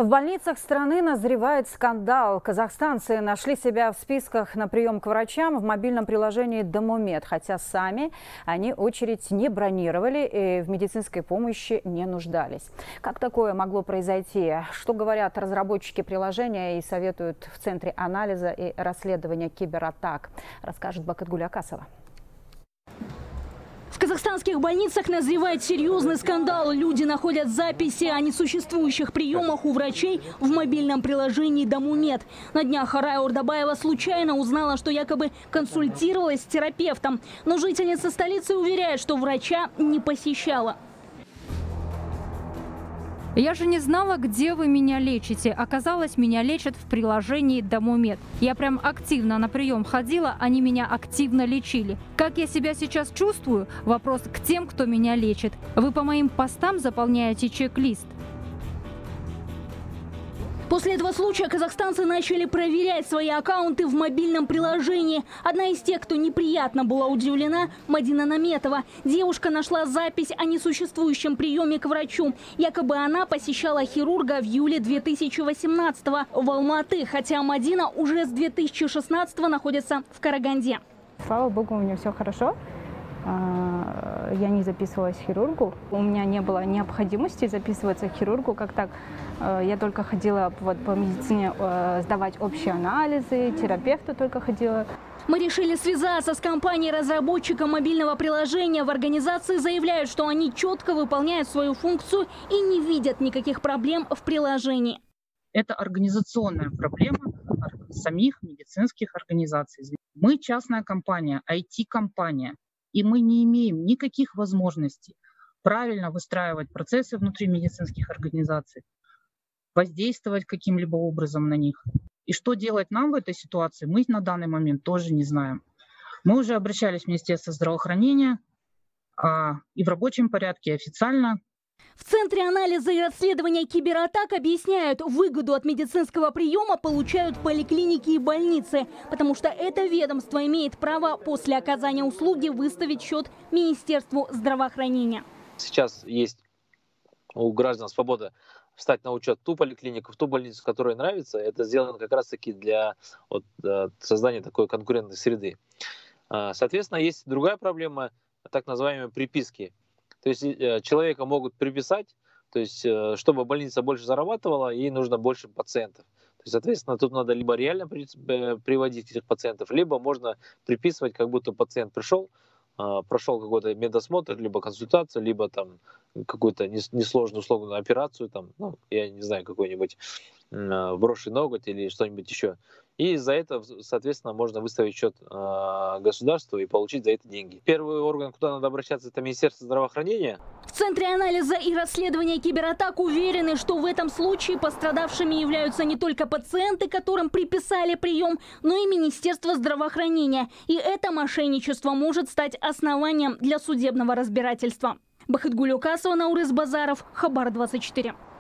В больницах страны назревает скандал. Казахстанцы нашли себя в списках на прием к врачам в мобильном приложении «Домомед», хотя сами они очередь не бронировали и в медицинской помощи не нуждались. Как такое могло произойти? Что говорят разработчики приложения и советуют в Центре анализа и расследования кибератак, расскажет Бакытгуль Акасова. В казахстанских больницах назревает серьезный скандал. Люди находят записи о несуществующих приемах у врачей в мобильном приложении «Домомед». На днях Арая Ордабаева случайно узнала, что якобы консультировалась с терапевтом. Но жительница столицы уверяет, что врача не посещала. Я же не знала, где вы меня лечите. Оказалось, меня лечат в приложении «Домомед». Я прям активно на прием ходила, они меня активно лечили. Как я себя сейчас чувствую? Вопрос к тем, кто меня лечит. Вы по моим постам заполняете чек-лист. После этого случая казахстанцы начали проверять свои аккаунты в мобильном приложении. Одна из тех, кто неприятно была удивлена, Мадина Наметова. Девушка нашла запись о несуществующем приеме к врачу. Якобы она посещала хирурга в июле 2018-го в Алматы, хотя Мадина уже с 2016-го находится в Караганде. Слава богу, у меня все хорошо. Я не записывалась к хирургу. У меня не было необходимости записываться к хирургу, как так. Я только ходила по медицине сдавать общие анализы, терапевту только ходила. Мы решили связаться с компанией-разработчиком мобильного приложения. В организации заявляют, что они четко выполняют свою функцию и не видят никаких проблем в приложении. Это организационная проблема самих медицинских организаций. Мы частная компания, IT-компания. И мы не имеем никаких возможностей правильно выстраивать процессы внутри медицинских организаций, воздействовать каким-либо образом на них. И что делать нам в этой ситуации, мы на данный момент тоже не знаем. Мы уже обращались в Министерство здравоохранения и в рабочем порядке официально. В Центре анализа и расследования кибератак объясняют, выгоду от медицинского приема получают поликлиники и больницы, потому что это ведомство имеет право после оказания услуги выставить счет Министерству здравоохранения. Сейчас есть у граждан свобода встать на учет ту поликлинику, в ту больницу, которая нравится. Это сделано как раз-таки для создания такой конкурентной среды. Соответственно, есть другая проблема, так называемые приписки. То есть человека могут приписать, то есть чтобы больница больше зарабатывала, ей нужно больше пациентов. То есть, соответственно, тут надо либо реально приводить этих пациентов, либо можно приписывать, как будто пациент пришел, прошел какой-то медосмотр, либо консультацию, либо там какую-то несложную условную операцию, там, ну, я не знаю, какой-нибудь брошенный ноготь или что-нибудь еще. И за это, соответственно, можно выставить счет государству и получить за это деньги. Первый орган, куда надо обращаться, это Министерство здравоохранения. В Центре анализа и расследования кибератак уверены, что в этом случае пострадавшими являются не только пациенты, которым приписали прием, но и Министерство здравоохранения. И это мошенничество может стать основанием для судебного разбирательства. Бакытгуль Акасова, Наурыз Базаров, Хабар 24.